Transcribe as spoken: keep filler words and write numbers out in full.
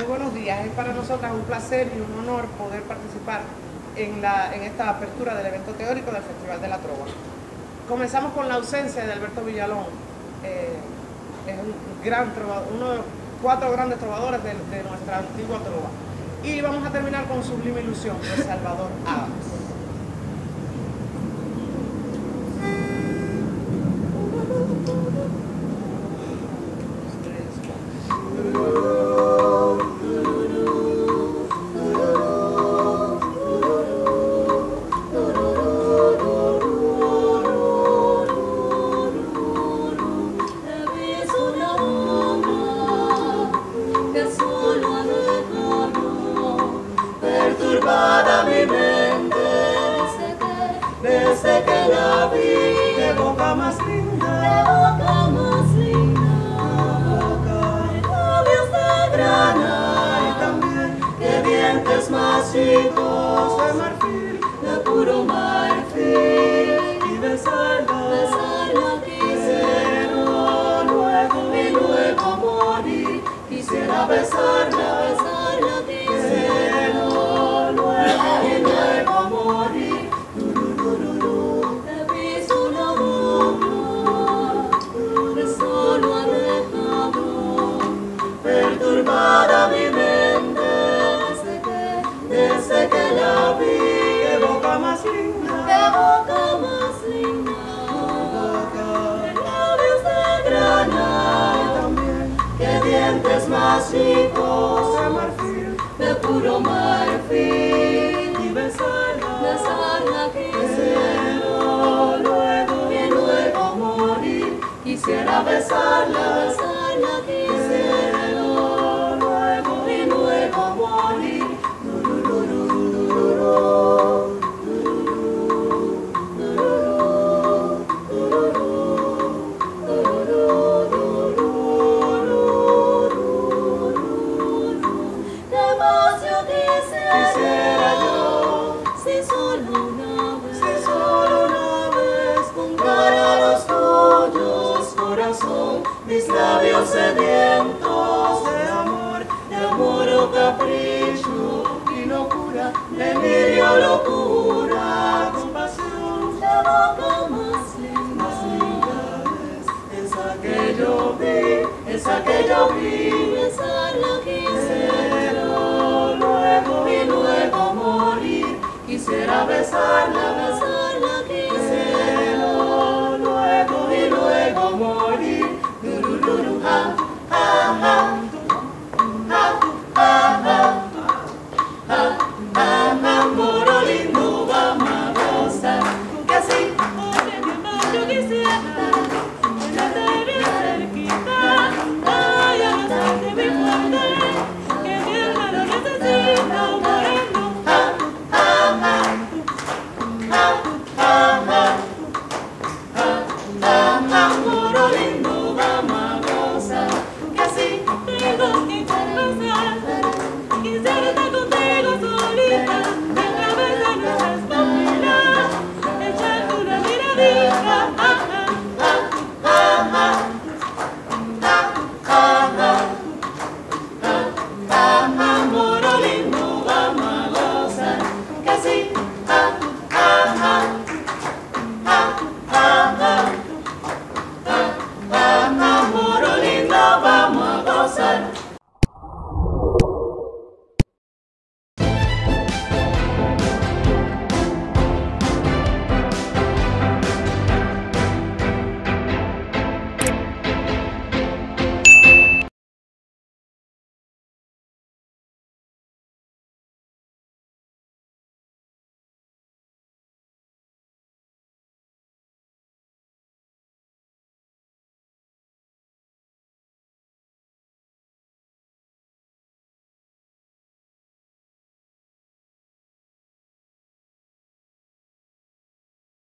Muy buenos días. Es para nosotras un placer y un honor poder participar en, la, en esta apertura del evento teórico del Festival de la Trova. Comenzamos con la ausencia de Alberto Villalón. Eh, es un gran trovador, uno de los cuatro grandes trovadores de, de nuestra antigua trova. Y vamos a terminar con Sublime Ilusión de Salvador Adams. Perturbada mi mente desde que, desde que la vi, qué boca más linda, qué boca más linda, boca, labios de grana y también qué dientes más chicos de marfil, de puro marfil, y besarla, besarla quisiera luego y luego morir, quisiera besarla, besarla quisiera y luego morir. He visto una boca que solo ha dejado perturbada mi mente desde que, desde que la vi. Qué boca más linda, qué boca más linda, boca, labios de grana y también qué dientes más chicos de marfil, de puro marfil, y besarla, besarla quisiera luego y luego morir, quisiera besarla, besarla quisiera luego y luego morir. Quisiera yo, si solo una vez, si solo una vez, juntar a los tuyos, corazón, mis labios sedientos de amor, de amor o capricho y locura, delirio, locura, compasión, la boca más linda, más linda es esa que yo vi, esa que yo vi.